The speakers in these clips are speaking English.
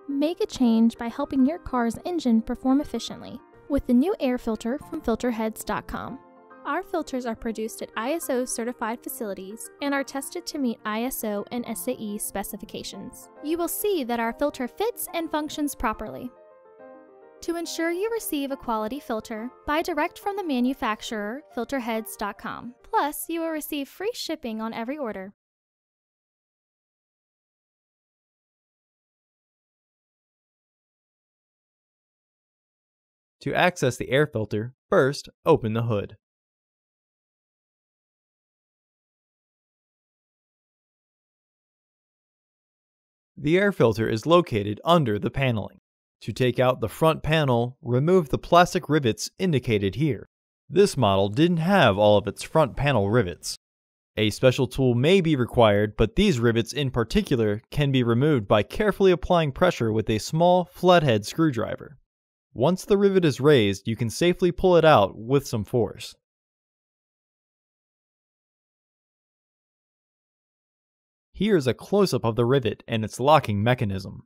Make a change by helping your car's engine perform efficiently with the new air filter from Filterheads.com. Our filters are produced at ISO certified facilities and are tested to meet ISO and SAE specifications. You will see that our filter fits and functions properly. To ensure you receive a quality filter, buy direct from the manufacturer, Filterheads.com. Plus, you will receive free shipping on every order. To access the air filter, first open the hood. The air filter is located under the paneling. To take out the front panel, remove the plastic rivets indicated here. This model didn't have all of its front panel rivets. A special tool may be required, but these rivets in particular can be removed by carefully applying pressure with a small flathead screwdriver. Once the rivet is raised, you can safely pull it out with some force. Here's a close-up of the rivet and its locking mechanism.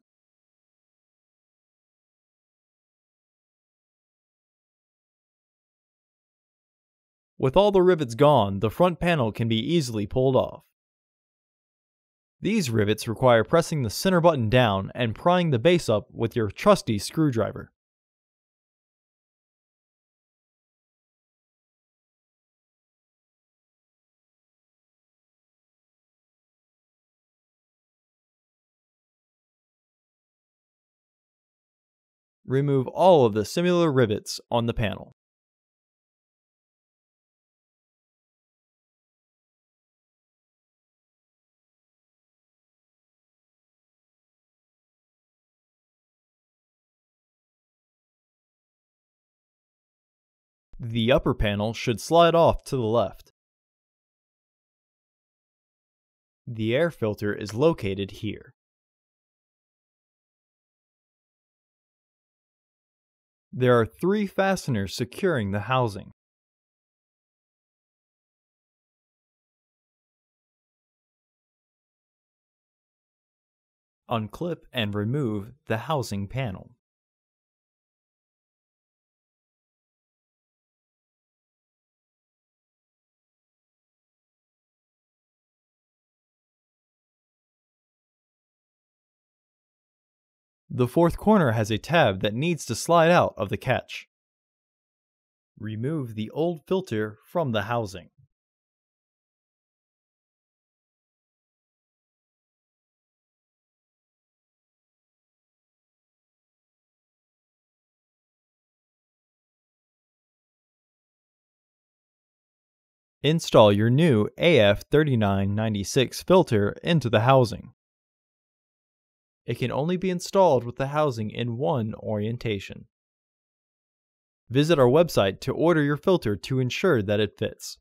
With all the rivets gone, the front panel can be easily pulled off. These rivets require pressing the center button down and prying the base up with your trusty screwdriver. Remove all of the similar rivets on the panel. The upper panel should slide off to the left. The air filter is located here. There are 3 fasteners securing the housing. Unclip and remove the housing panel. The 4th corner has a tab that needs to slide out of the catch. Remove the old filter from the housing. Install your new AF3996 filter into the housing. It can only be installed with the housing in one orientation. Visit our website to order your filter to ensure that it fits.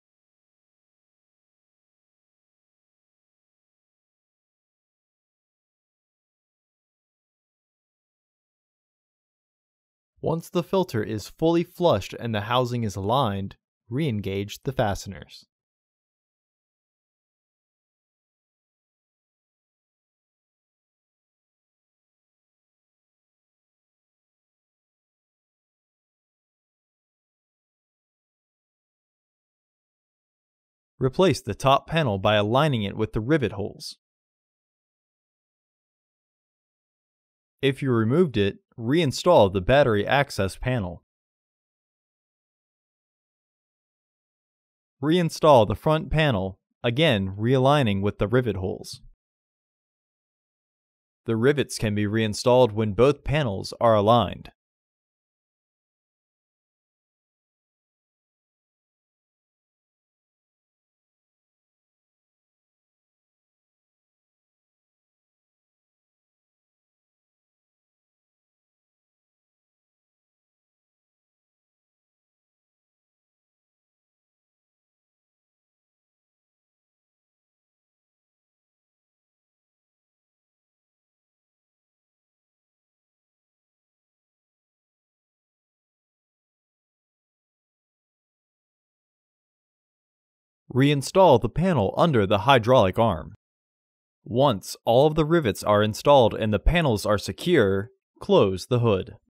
Once the filter is fully flushed and the housing is aligned, re-engage the fasteners. Replace the top panel by aligning it with the rivet holes. If you removed it, reinstall the battery access panel. Reinstall the front panel, again realigning with the rivet holes. The rivets can be reinstalled when both panels are aligned. Reinstall the panel under the hydraulic arm. Once all of the rivets are installed and the panels are secure, close the hood.